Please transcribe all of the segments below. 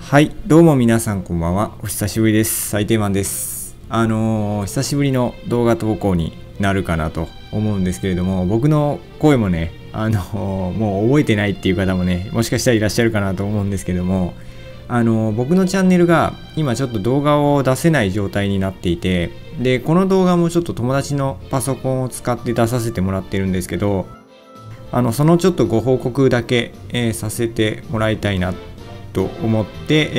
はい、どうも皆さんこんばんは。お久しぶりです。サイテーマンです。久しぶりの動画投稿になるかなと思うんですけれども、僕の声もね、もう覚えてないっていう方もね、もしかしたらいらっしゃるかなと思うんですけども、僕のチャンネルが今ちょっと動画を出せない状態になっていて、で、この動画もちょっと友達のパソコンを使って出させてもらってるんですけど、そのちょっとご報告だけ、させてもらいたいなと思って、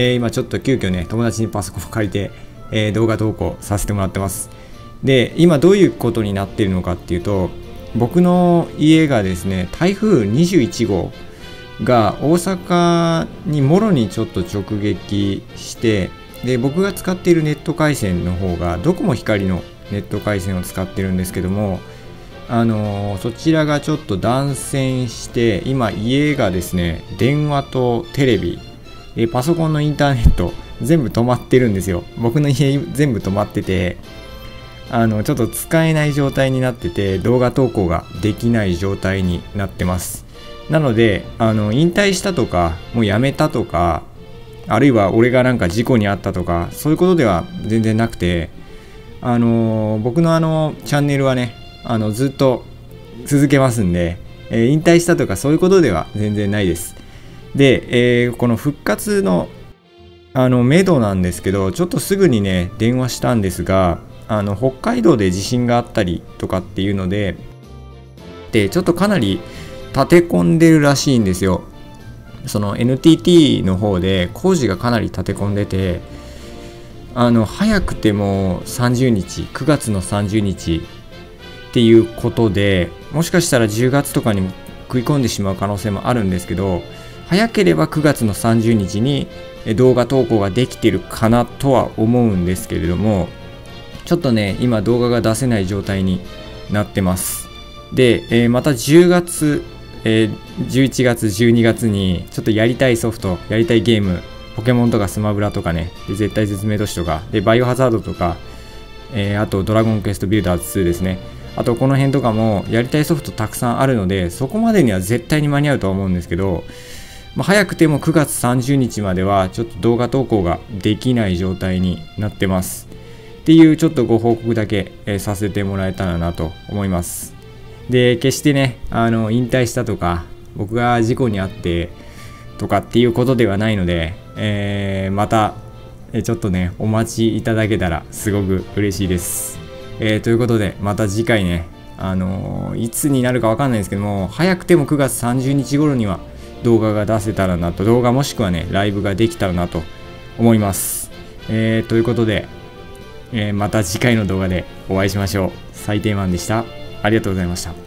今ちょっと急遽ね友達にパソコンを借りて、動画投稿させてもらってます。で、今どういうことになっているのかっていうと、僕の家がですね、台風21号が大阪にもろにちょっと直撃して、で僕が使っているネット回線の方がドコモ光のネット回線を使ってるんですけども、そちらがちょっと断線して、今家がですね、電話とテレビ、パソコンのインターネット全部止まってるんですよ。僕の家全部止まってて、ちょっと使えない状態になってて、動画投稿ができない状態になってます。なので引退したとかもうやめたとか、あるいは俺がなんか事故に遭ったとか、そういうことでは全然なくて、僕のチャンネルはね、ずっと続けますんで、引退したとかそういうことでは全然ないです。で、この復活のめどなんですけど、ちょっとすぐにね電話したんですが、北海道で地震があったりとかっていうので、ちょっとかなり立て込んでるらしいんですよ。その NTT の方で工事がかなり立て込んでて、早くても30日9月の30日っていうことで、もしかしたら10月とかにも食い込んでしまう可能性もあるんですけど、早ければ9月の30日に動画投稿ができてるかなとは思うんですけれども、ちょっとね今動画が出せない状態になってます。で、また10月、11月12月にちょっとやりたいソフト、やりたいゲーム、ポケモンとかスマブラとかね、で絶対絶命都市とかでバイオハザードとか、あとドラゴンクエストビルダーズ2ですね、あとこの辺とかもやりたいソフトたくさんあるので、そこまでには絶対に間に合うとは思うんですけど、早くても9月30日まではちょっと動画投稿ができない状態になってますっていうちょっとご報告だけ、させてもらえたらなと思います。で、決してね引退したとか僕が事故に遭ってとかっていうことではないので、またちょっとねお待ちいただけたらすごく嬉しいです。ということでまた次回ね、いつになるかわかんないですけども、早くても9月30日頃には動画が出せたらなと、動画もしくはねライブができたらなと思います。ということで、また次回の動画でお会いしましょう。サイテーマンでした。ありがとうございました。